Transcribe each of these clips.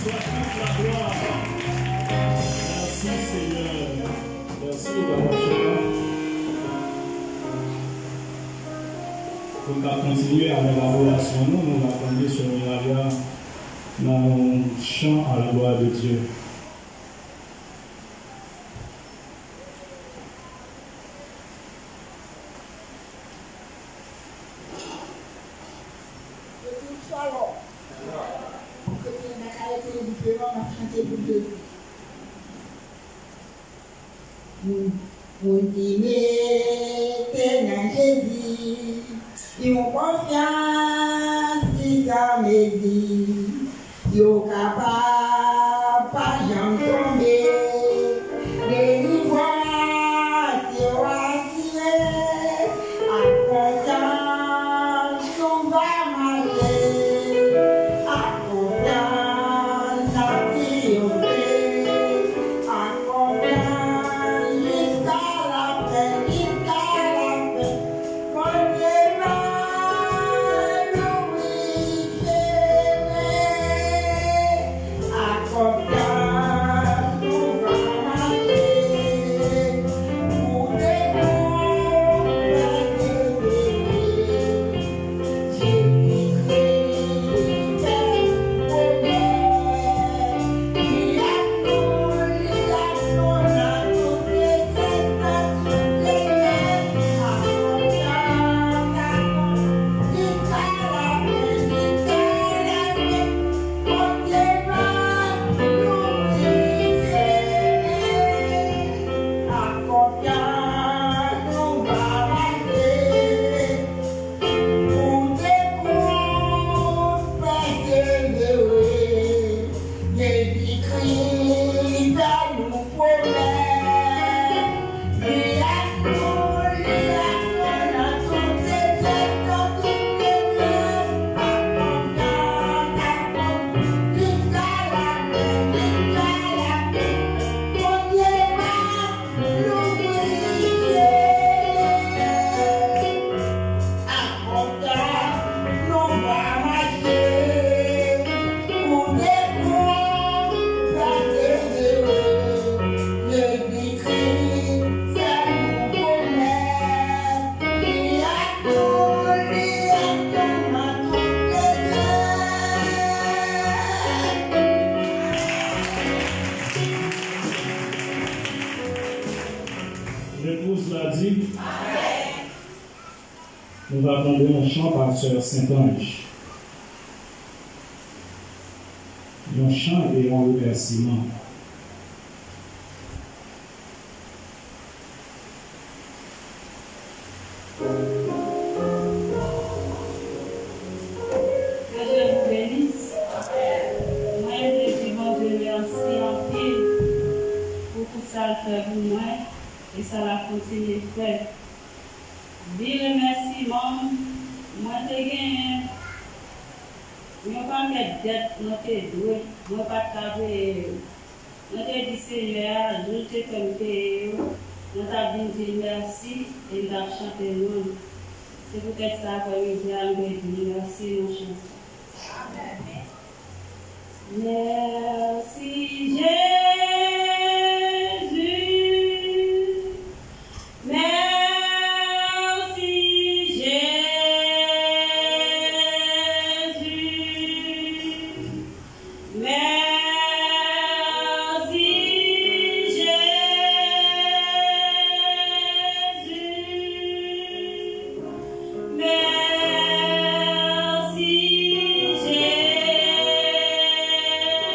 soit toute la gloire. Merci Seigneur. Merci d'avoir fait ça. Pour continuer avec la relation, nous attendons sur Miravia dans un chant à la gloire de Dieu. Vous mettez dans Jésus, ils ont confiance, si ça me dit, ils sont capables, pas jamais tomber, délivrer, ils ont assuré, à confiance, on va marcher, à confiance, à triompher, à confiance, jusqu'à la paix, jusqu'à la paix, quand Dieu va nous à confiance, nous va marcher, pour des L'épouse l'a dit. Nous attendons un chant par Sœur Saint-Ange. Un chant et un remerciement. Que Dieu vous bénisse. Moi, je vous remercie en pile pour tout ça que vous m'avez et ça va continuer de faire. Dis remerciement, moi je gagne. Je ne pas mettre dette, je te doué, je ne pas travailler. Je te dis Seigneur, je te paye, je t'ai dit merci et je chanté nous. C'est peut-être ça que je dis merci, mon chanson. Merci Jésus. Merci Jésus. Merci Jésus. Merci Jésus.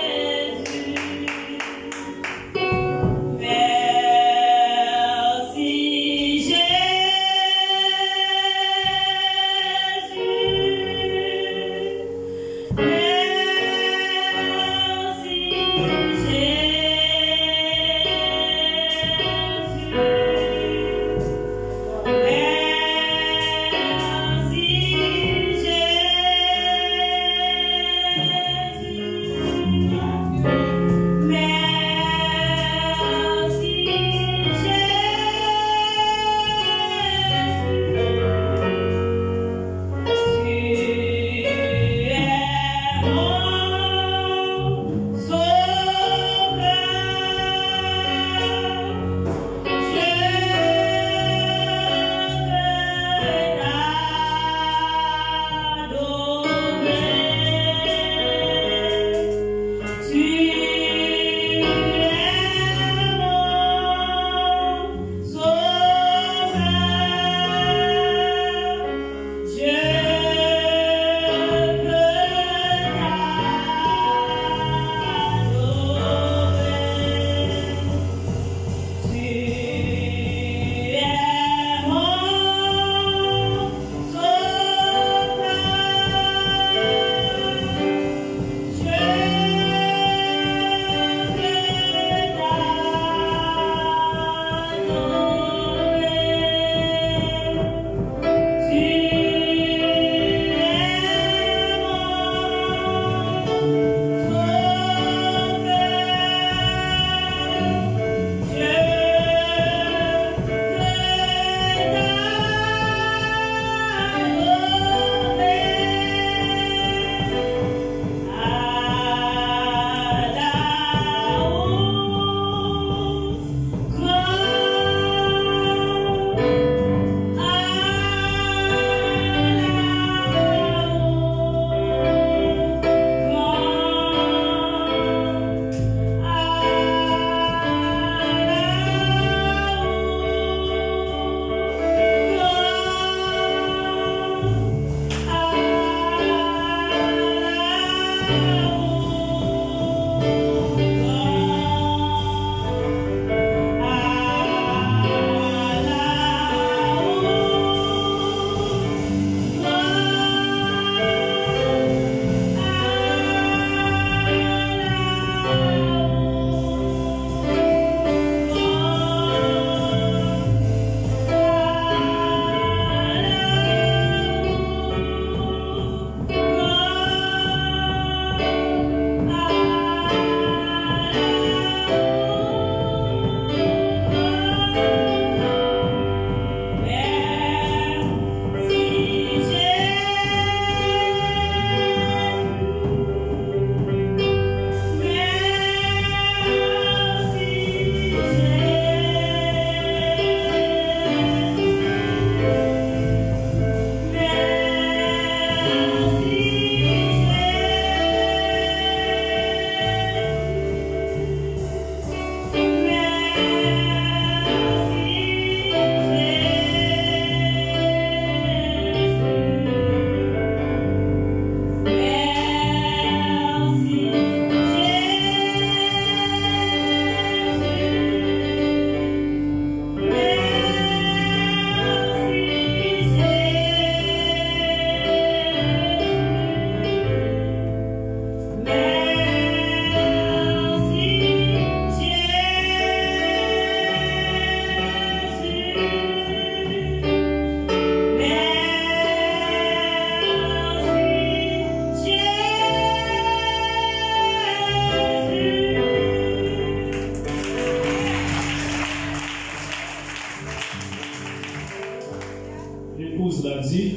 L'épouse l'a dit.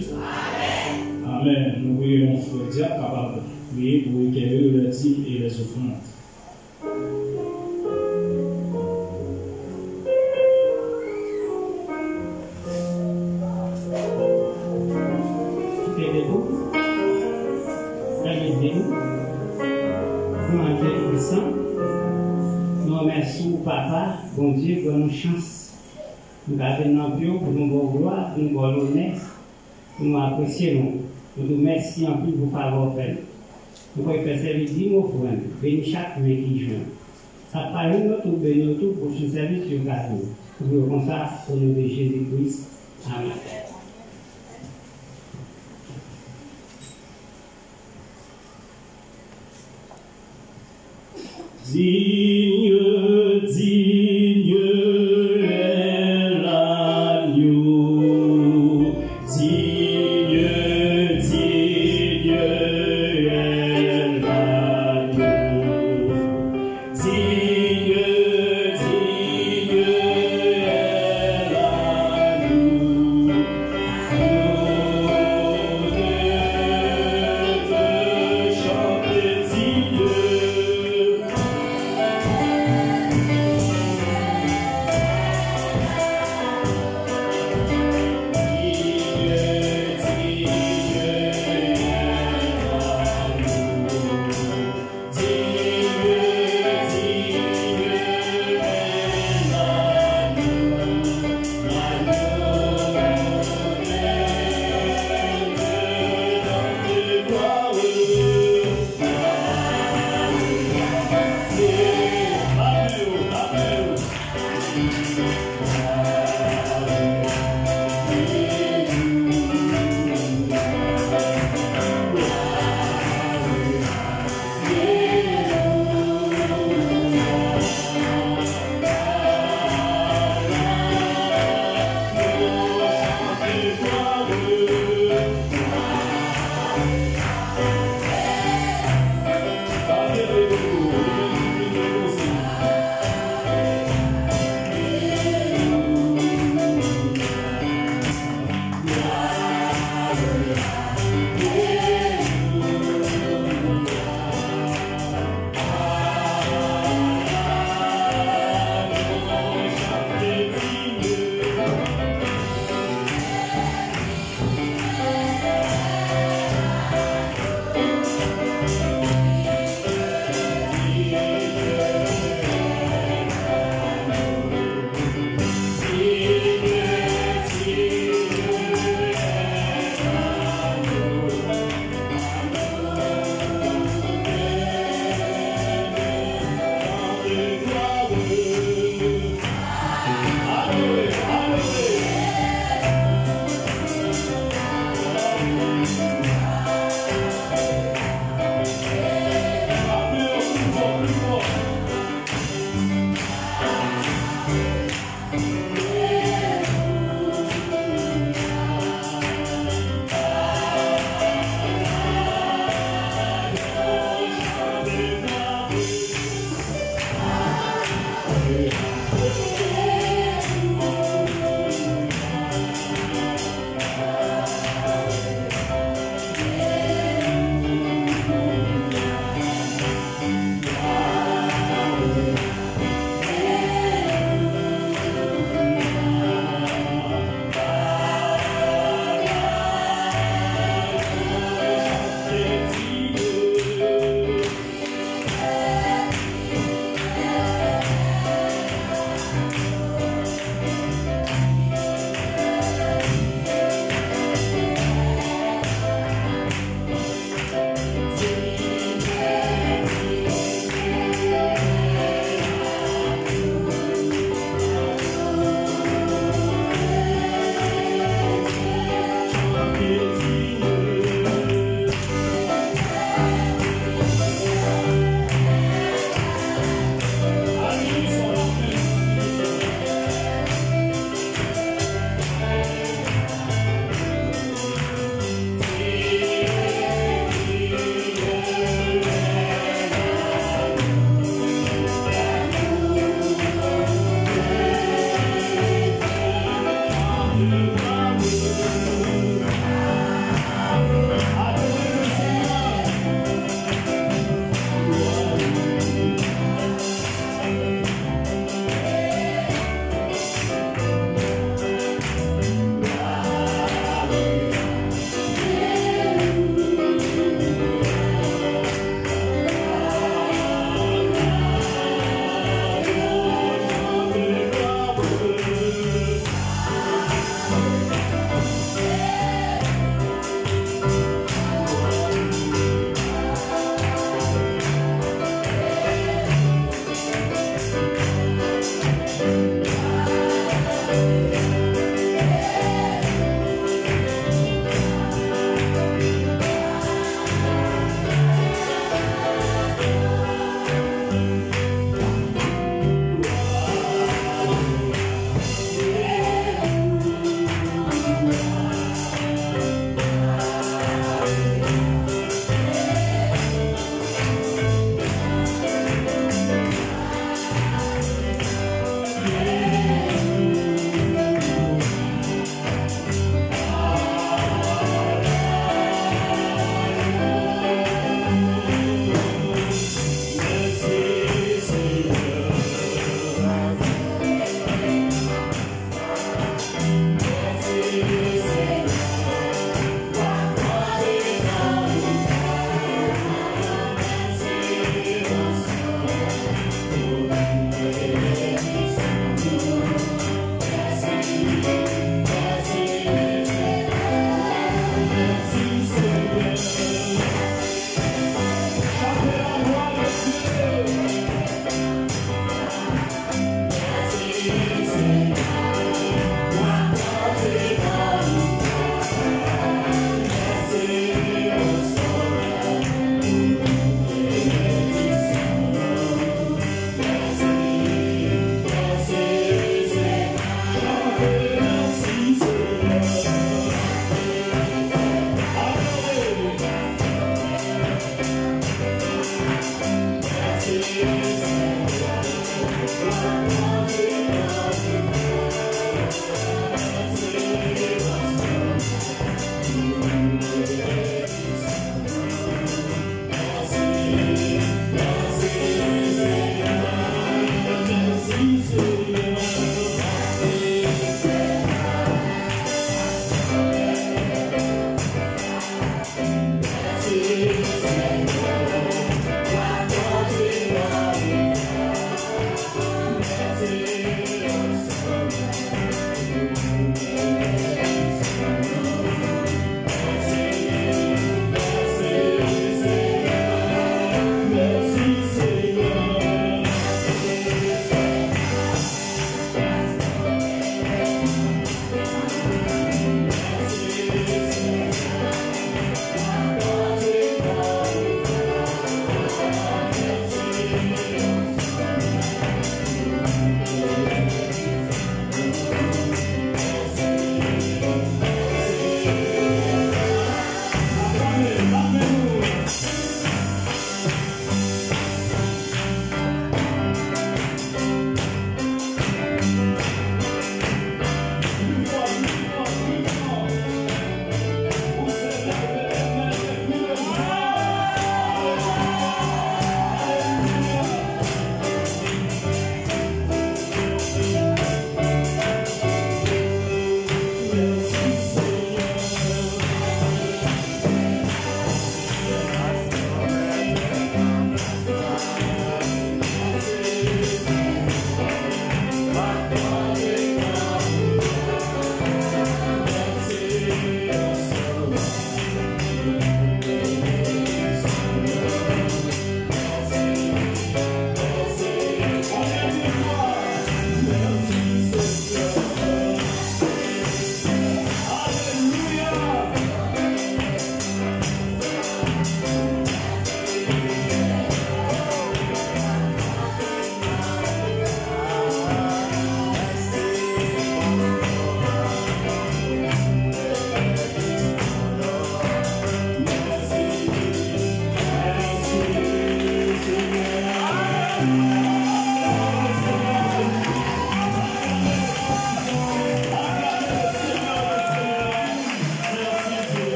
Amen. Amen. Nous prions frère Dieu capable de prier pour recueillir les dîmes et les offrandes. Nous remercions Papa, bon Dieu, pour nos chances. Nous avons un bio pour nous gloire, pour nous honneur, pour nous apprécier. Nous nous remercions en plus pour faveur faire. Nous pouvons faire service de nos frères, bénir chaque main qui joue. Ça parle de notre bénir tout pour ce service que nous avons. Nous avons ça au nom de Jésus-Christ. Amen. Digne, digne est l'agneau, digne, digne est l'agneau, digne, digne est l'agneau, nous te chanter digne.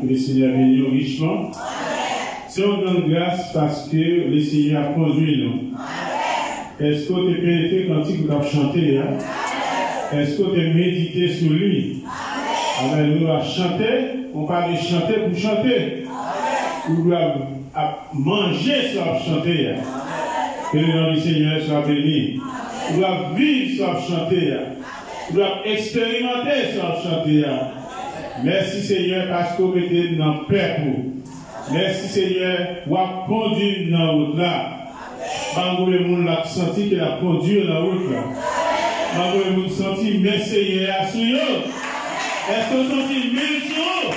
que le Seigneur bénisse richement. C'est une grande grâce parce que le Seigneur a conduit nous. Est-ce que tu as pénétré quand tu as chanté? Est-ce que tu as médité sur lui? Amen. Nous allons chanter. On parle de chanter pour chanter. Nous doivons manger sans chanter. Que le nom du Seigneur soit béni. Nous doivons vivre sans chanter. Nous doivons expérimenter sans chanter. Merci Seigneur parce que vous mettez dans la paix pour. Merci Seigneur pour conduire dans la route là. Malgré le monde qui a senti qu'il a conduit dans la route là. Malgré le monde qui a senti merci Seigneur à sur eux. Est-ce que vous sentez même sur eux?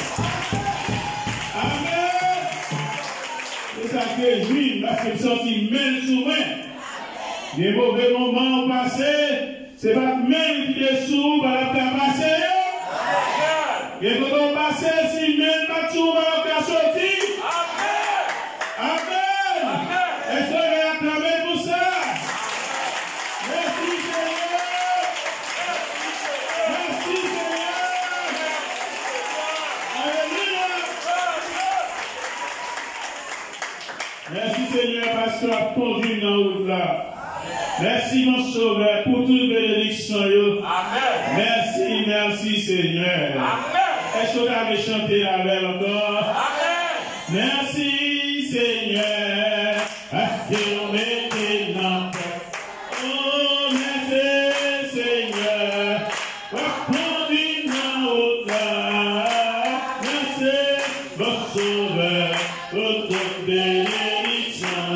Amen. C'est ça que je vis parce que vous sentez même sur moi. Les mauvais moments ont passé. C'est pas même qui est sous par la passer. Et quand on passe, si même pas tout va sortir. Amen. Est-ce qu'on va acclamer pour ça? Merci Seigneur. Merci Seigneur. Alléluia. Merci Seigneur parce que tu as conduit dans la route là. Merci mon sauveur pour toute bénédiction. Amen. Merci Seigneur. Amen. Est-ce que tu avais chanté la belle encore? Amen. Merci Seigneur. Parce que l'on mettait dans la paix. Oh, merci Seigneur. Pour conduire dans au-delà. Merci mon sauveur pour toute bénédiction.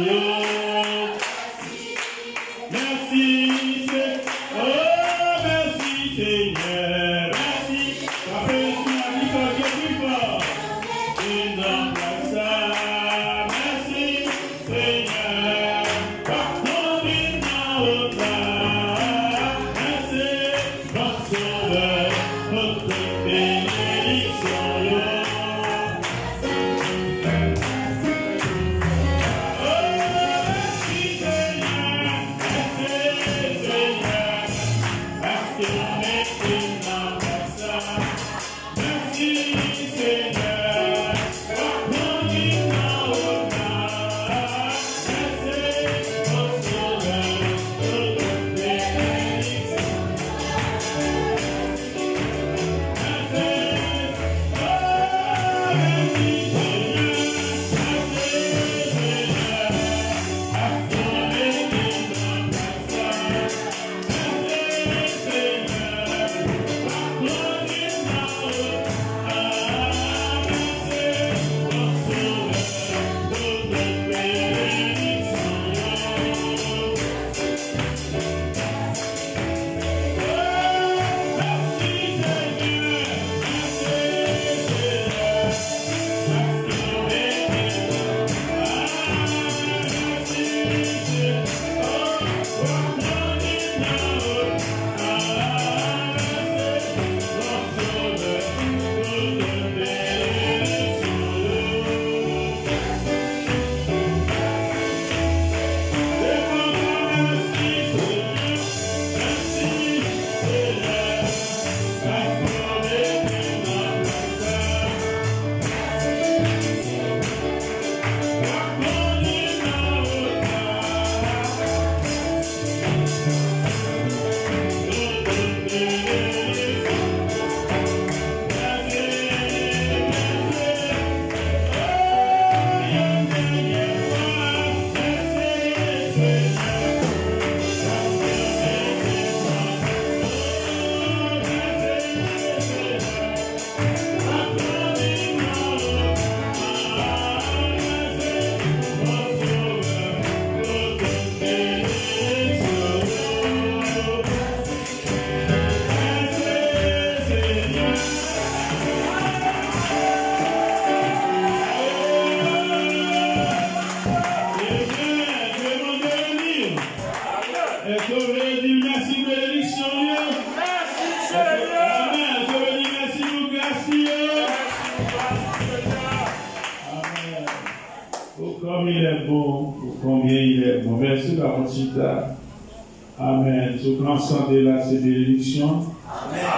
Merci Seigneur. Oh, merci Seigneur. Merci. Comme il est bon, combien il est bon. Merci la Conchita. Amen. Je prends santé là, c'est bénédiction. Amen.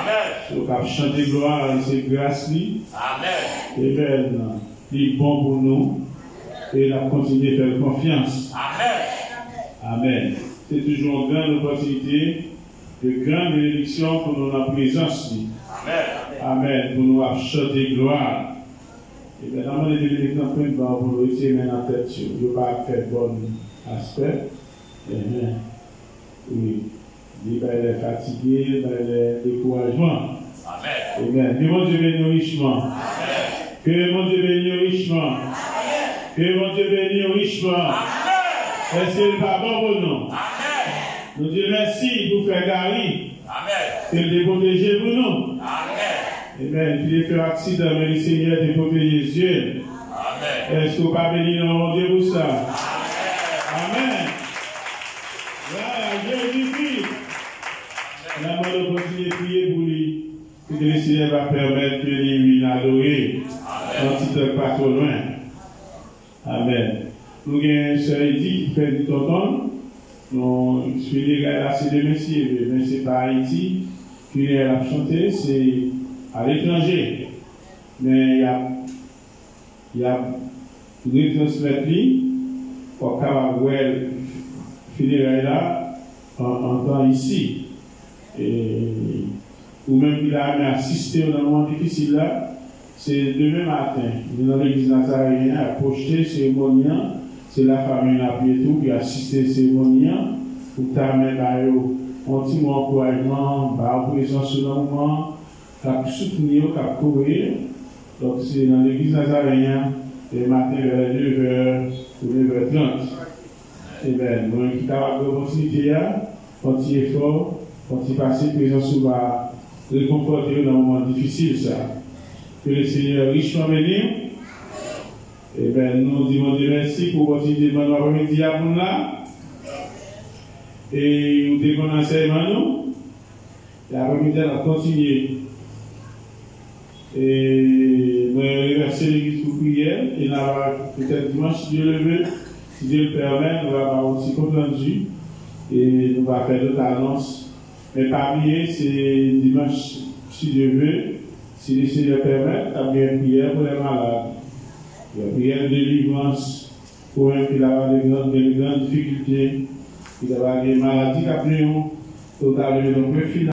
Nous avons chanté gloire et c'est grâce lui. Amen. Et bien, il est bon pour nous. Et il a continué de faire confiance. Amen. Amen. C'est toujours une grande opportunité, de grande bénédiction pour nous en présence. Amen. Amen. Pour nous chanter gloire. Et bien, dans les bénédictions, pour nous retirer maintenant la tête, il ne pas faire bon aspect. Amen. Oui. Il est fatigué, il est découragement. Amen. Amen. Que mon Dieu bénisse richement. Amen. Que mon Dieu bénisse richement. Amen. Que mon Dieu bénisse richement. Amen. Est-ce qu'il n'est pas bon pour nous? Amen. Nous disons merci pour faire Gary. Amen. Qu'il te protège pour nous. Amen. Amen. Qu'il ait fait accident, mais le Seigneur te protège les yeux. Amen. Est-ce qu'on pas bénir mon Dieu pour ça? Amen. Amen. Là, Jésus-Christ. La mort de continuer de prier pour lui. Pour que le Seigneur va permettre que lui puisse adorer. Amen. Quand il ne pas trop loin. Amen. Nous avons une sœur Edith qui fait du tonton. Nous suivons là, c'est des messieurs, mais ce n'est pas Haïti. Puis elle a chanté, c'est à l'étranger. Mais il y a retransmettre au Caravelle funéraire là, en temps ici. Ou même qu'il a assisté au moment difficile là, c'est demain matin. Dans l'église nazaréenne, a projeté cérémonien, c'est la famille a pris tout, qui a assisté cérémonien, pour t'amener un petit encouragement, par présence sur le moment, qui a soutenir, qui a courir. Donc c'est dans l'église nazaréenne, le matin vers 9h ou 9h30. Et bien, nous qui avons l'opportunité, quand il est fort, quand il passe présence sur va réconforter dans un moment difficile ça. Que le Seigneur richement bénisse. Et bien, nous disons Dieu merci pour votre idée de l'après-midi à nous là. Et nous déconnons enseignement nous. L'après-midi, on va continuer. Et nous remercions l'église pour prière. Et nous allons peut-être dimanche, si Dieu le veut, si Dieu le permet, nous allons aussi compte rendu. Et nous allons faire d'autres annonces. Mais parmi eux, c'est dimanche, si Dieu veut, si le Seigneur permet, il y a bien une prière pour les malades. Il y a une prière de délivrance pour un qui a des grandes difficultés, qui a des maladies qui ont arrivé dans le final.